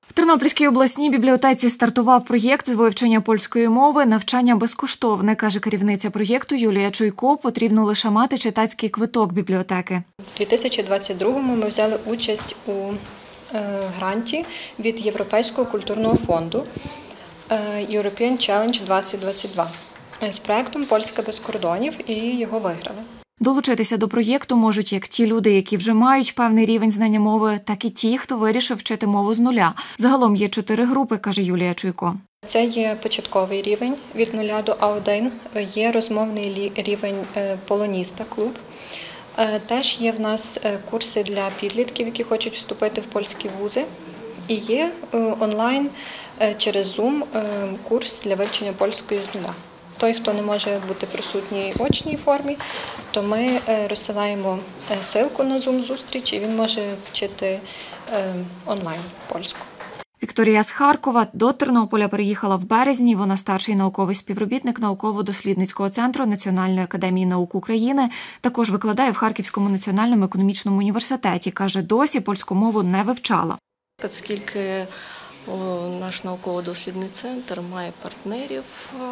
В Тернопільській обласній бібліотеці стартував проєкт з вивчення польської мови «Навчання безкоштовне», каже керівниця проєкту Юлія Чуйко. Потрібно лише мати читацький квиток бібліотеки. У 2022-му ми взяли участь у гранті від Європейського культурного фонду European Challenge 2022 з проєктом «Польська без кордонів» і його виграли. Долучитися до проєкту можуть як ті люди, які вже мають певний рівень знання мови, так і ті, хто вирішив вчити мову з нуля. Загалом є 4 групи, каже Юлія Чуйко. Це є початковий рівень від 0 до А1, є розмовний рівень полоніста клуб. Теж є в нас курси для підлітків, які хочуть вступити в польські вузи. І є онлайн через Zoom курс для вивчення польської з нуля. Той, хто не може бути присутній в очній формі, то ми розсилаємо ссылку на Zoom-зустріч, і він може вчити онлайн польську. Вікторія з Харкова до Тернополя переїхала в березні. Вона старший науковий співробітник науково-дослідницького центру Національної академії наук України. Також викладає в Харківському національному економічному університеті. Каже, досі польську мову не вивчала. Оскільки наш науково-дослідний центр має партнерів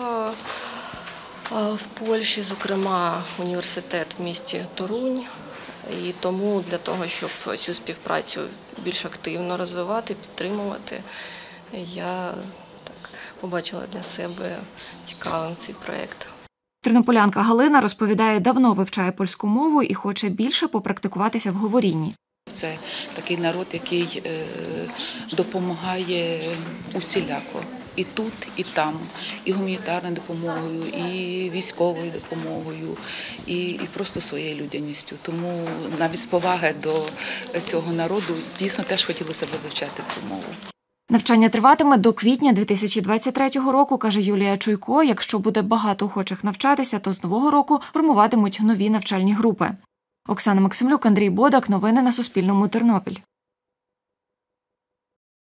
в Польщі, зокрема університет в місті Торунь. І тому для того, щоб цю співпрацю більш активно розвивати, підтримувати, я побачила для себе цікавим цей проєкт. Тернополянка Галина розповідає, давно вивчає польську мову і хоче більше попрактикуватися в говорінні. Це такий народ, який допомагає усіляко. І тут, і там, і гуманітарною допомогою, і військовою допомогою, і просто своєю людяністю. Тому навіть з поваги до цього народу дійсно теж хотілося б вивчати цю мову. Навчання триватиме до квітня 2023 року, каже Юлія Чуйко. Якщо буде багато охочих навчатися, то з нового року формуватимуть нові навчальні групи. Оксана Максимлюк, Андрій Бодак. Новини на Суспільному. Тернопіль.